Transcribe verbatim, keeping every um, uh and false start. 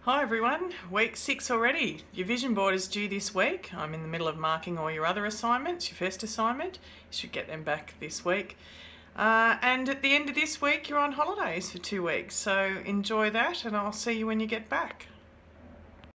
Hi everyone, week six already. Your vision board is due this week. I'm in the middle of marking all your other assignments. Your first assignment, you should get them back this week. Uh, and at the end of this week, you're on holidays for two weeks. So enjoy that and I'll see you when you get back.